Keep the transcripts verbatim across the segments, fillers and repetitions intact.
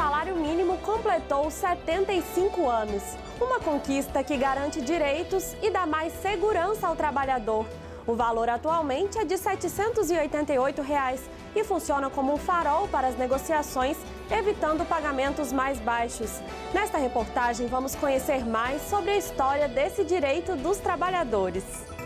salário mínimo completou setenta e cinco anos. Uma conquista que garante direitos e dá mais segurança ao trabalhador. O valor atualmente é de setecentos e oitenta e oito reais e funciona como um farol para as negociações, evitando pagamentos mais baixos. Nesta reportagem, vamos conhecer mais sobre a história desse direito dos trabalhadores.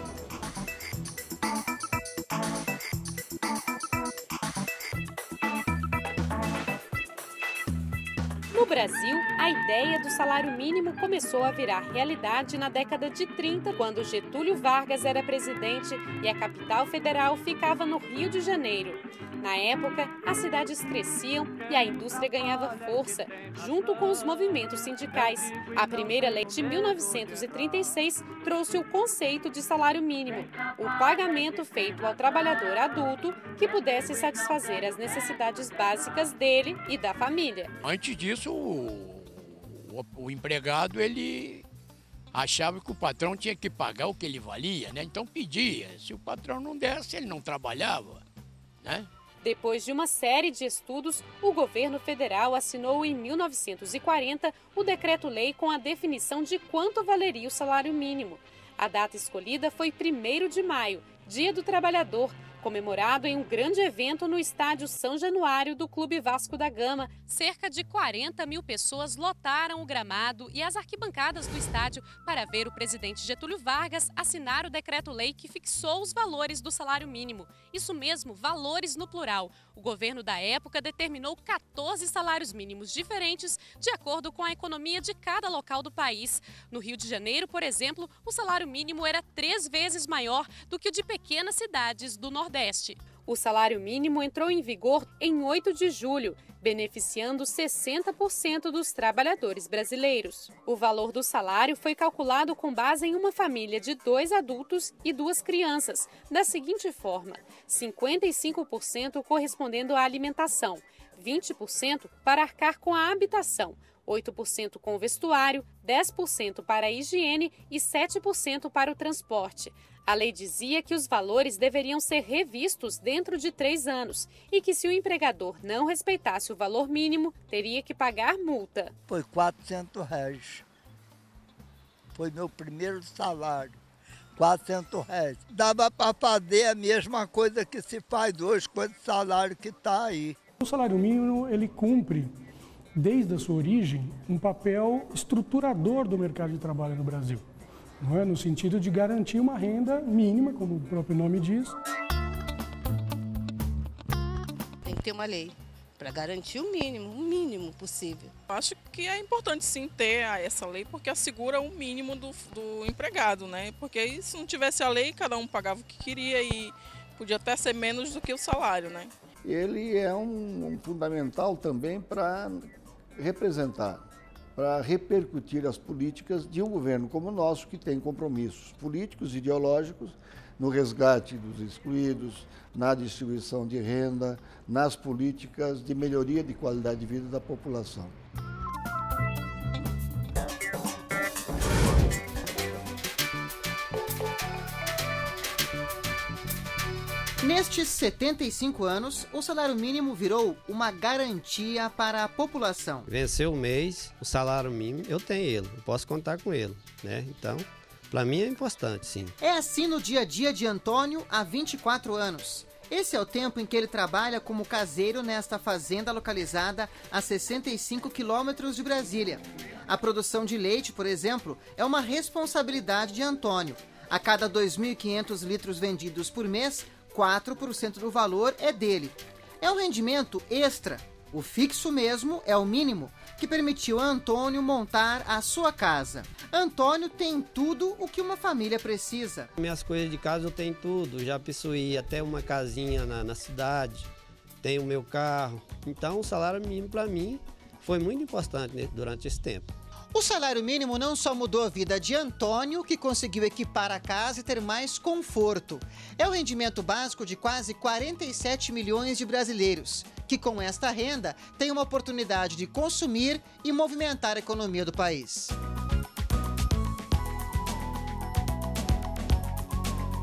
No Brasil, a ideia do salário mínimo começou a virar realidade na década de trinta, quando Getúlio Vargas era presidente e a capital federal ficava no Rio de Janeiro. Na época, as cidades cresciam e a indústria ganhava força, junto com os movimentos sindicais. A primeira lei de mil novecentos e trinta e seis trouxe o conceito de salário mínimo, o pagamento feito ao trabalhador adulto que pudesse satisfazer as necessidades básicas dele e da família. Antes disso, o, o, o empregado ele achava que o patrão tinha que pagar o que ele valia, né? Então pedia. Se o patrão não desse, ele não trabalhava, né? Depois de uma série de estudos, o governo federal assinou em mil novecentos e quarenta o decreto-lei com a definição de quanto valeria o salário mínimo. A data escolhida foi primeiro de maio, Dia do Trabalhador, comemorado em um grande evento no estádio São Januário do Clube Vasco da Gama. Cerca de quarenta mil pessoas lotaram o gramado e as arquibancadas do estádio para ver o presidente Getúlio Vargas assinar o decreto-lei que fixou os valores do salário mínimo. Isso mesmo, valores no plural. O governo da época determinou quatorze salários mínimos diferentes de acordo com a economia de cada local do país. No Rio de Janeiro, por exemplo, o salário mínimo era três vezes maior do que o de pequenas cidades do Nordeste. O salário mínimo entrou em vigor em oito de julho, beneficiando sessenta por cento dos trabalhadores brasileiros. O valor do salário foi calculado com base em uma família de dois adultos e duas crianças, da seguinte forma: cinquenta e cinco por cento correspondendo à alimentação, vinte por cento para arcar com a habitação, oito por cento com o vestuário, dez por cento para a higiene e sete por cento para o transporte. A lei dizia que os valores deveriam ser revistos dentro de três anos e que se o empregador não respeitasse o valor mínimo, teria que pagar multa. Foi quatrocentos reais. Foi meu primeiro salário. quatrocentos reais. Dava para fazer a mesma coisa que se faz hoje com esse salário que está aí. O salário mínimo, ele cumpre, desde a sua origem, um papel estruturador do mercado de trabalho no Brasil. Não é? No sentido de garantir uma renda mínima, como o próprio nome diz. Tem que ter uma lei para garantir o mínimo, o mínimo possível. Acho que é importante sim ter essa lei, porque assegura o mínimo do, do empregado, né? Porque se não tivesse a lei, cada um pagava o que queria e podia até ser menos do que o salário, né? Ele é um, um fundamental também para representar, para repercutir as políticas de um governo como o nosso, que tem compromissos políticos, ideológicos, no resgate dos excluídos, na distribuição de renda, nas políticas de melhoria de qualidade de vida da população. Nestes setenta e cinco anos, o salário mínimo virou uma garantia para a população. Venceu o mês, o salário mínimo, eu tenho ele, eu posso contar com ele, né? Então, para mim é importante, sim. É assim no dia a dia de Antônio há vinte e quatro anos. Esse é o tempo em que ele trabalha como caseiro nesta fazenda localizada a sessenta e cinco quilômetros de Brasília. A produção de leite, por exemplo, é uma responsabilidade de Antônio. A cada dois mil e quinhentos litros vendidos por mês, quatro por cento do valor é dele. É um rendimento extra. O fixo mesmo é o mínimo, que permitiu a Antônio montar a sua casa. Antônio tem tudo o que uma família precisa. Minhas coisas de casa eu tenho tudo, já possuí até uma casinha na, na cidade, tenho o meu carro. Então o salário mínimo para mim foi muito importante, né, durante esse tempo. O salário mínimo não só mudou a vida de Antônio, que conseguiu equipar a casa e ter mais conforto. É o rendimento básico de quase quarenta e sete milhões de brasileiros, que com esta renda têm uma oportunidade de consumir e movimentar a economia do país.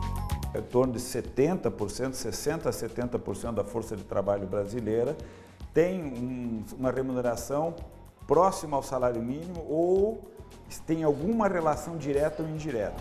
Em torno de setenta por cento, sessenta a setenta por cento da força de trabalho brasileira tem um, uma remuneração próxima ao salário mínimo ou tem alguma relação direta ou indireta.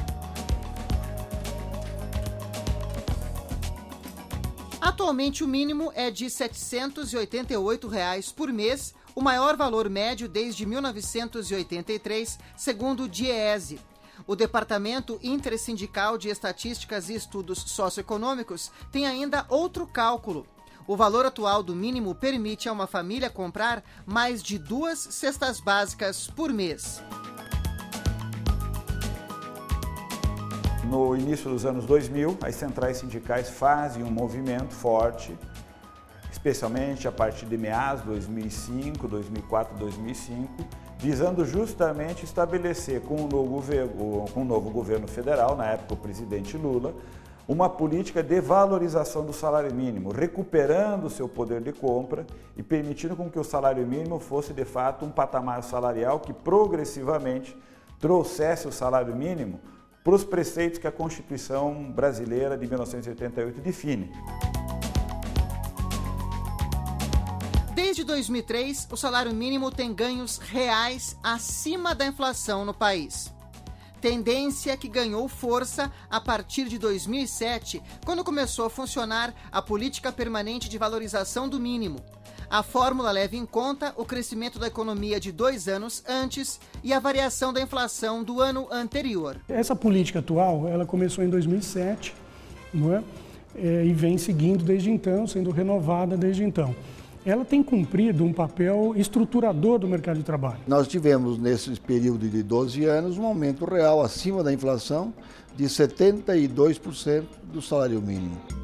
Atualmente o mínimo é de setecentos e oitenta e oito reais por mês, o maior valor médio desde mil novecentos e oitenta e três, segundo o DIEESE. O Departamento Intersindical de Estatísticas e Estudos Socioeconômicos tem ainda outro cálculo. O valor atual do mínimo permite a uma família comprar mais de duas cestas básicas por mês. No início dos anos dois mil, as centrais sindicais fazem um movimento forte, especialmente a partir de meados de dois mil e cinco, dois mil e quatro, dois mil e cinco, visando justamente estabelecer com o novo governo, com o novo governo federal, na época o presidente Lula, uma política de valorização do salário mínimo, recuperando o seu poder de compra e permitindo com que o salário mínimo fosse de fato um patamar salarial que progressivamente trouxesse o salário mínimo para os preceitos que a Constituição brasileira de mil novecentos e oitenta e oito define. Desde dois mil e três, o salário mínimo tem ganhos reais acima da inflação no país. Tendência que ganhou força a partir de dois mil e sete, quando começou a funcionar a Política Permanente de Valorização do Mínimo. A fórmula leva em conta o crescimento da economia de dois anos antes e a variação da inflação do ano anterior. Essa política atual, ela começou em dois mil e sete, não é? É, e vem seguindo desde então, sendo renovada desde então. Ela tem cumprido um papel estruturador do mercado de trabalho. Nós tivemos, nesse período de doze anos, um aumento real acima da inflação de setenta e dois por cento do salário mínimo.